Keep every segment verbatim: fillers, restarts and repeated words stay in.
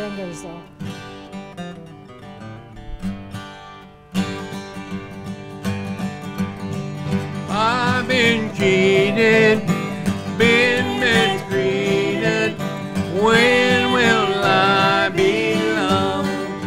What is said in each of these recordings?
fingers though. I've been cheated, been mistreated. When will I be loved?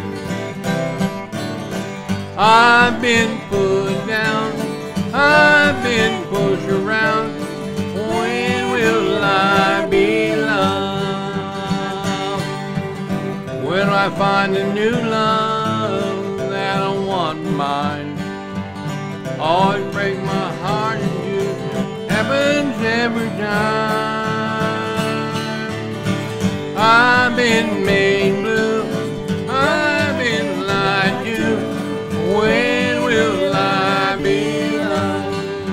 I've been put down, I've been pushed around. When will I be loved? Will I find a new love that I want mine? Always break my heart and you happens every time. I've been made blue, I've been lied to. When will I be loved?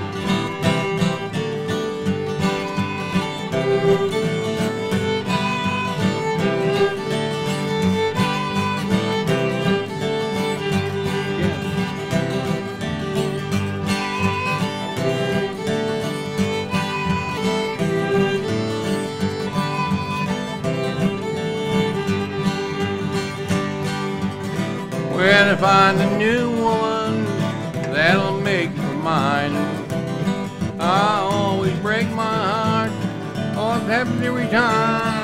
Where to find a new one that'll make me mine? I always break my heart, oh, it happens every time.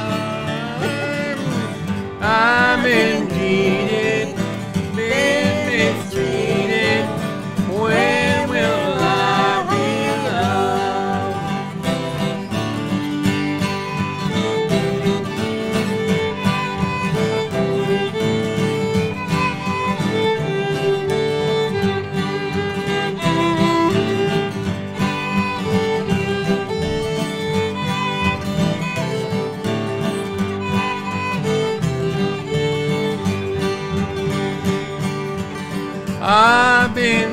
I've been cheated, been mistreated. When will I be loved? I've been